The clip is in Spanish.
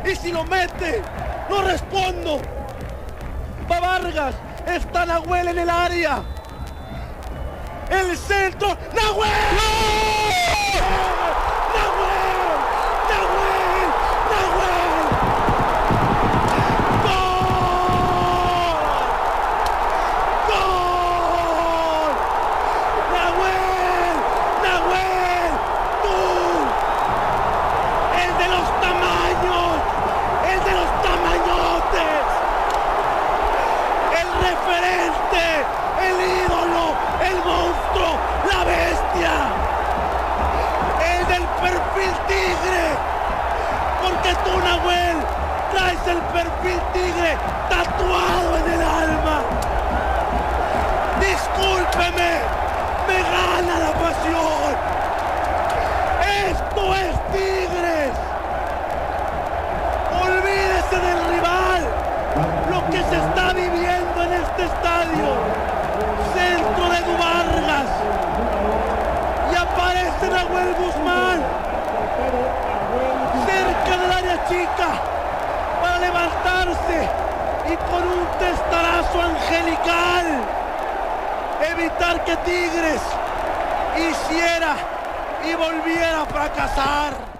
Y si lo mete, no respondo. Va Vargas, está Nahuel en el área. El centro, ¡Nahuel! ¡No! ¡Nahuel! ¡Nahuel! ¡Nahuel! ¡Gol! ¡Gol! ¡Nahuel! ¡Nahuel! ¡Tú! ¡El de los tamaños! ¡El de los tamañotes! ¡El referente! ¡El ídolo! ¡El monstruo! ¡La bestia! ¡El del perfil tigre! Porque tú, Nahuel, traes el perfil tigre tatuado en el alma. Discúlpeme, me gana la pasión. Esto es Tigres. Olvídese del rival. Lo que se está viviendo en este estadio. Centro de Edu Vargas. Y aparece Nahuel Guzmán. Cerca del área chica. Para levantarse. Y con un testarazo angelical. Evitar que Tigres hiciera y volviera a fracasar.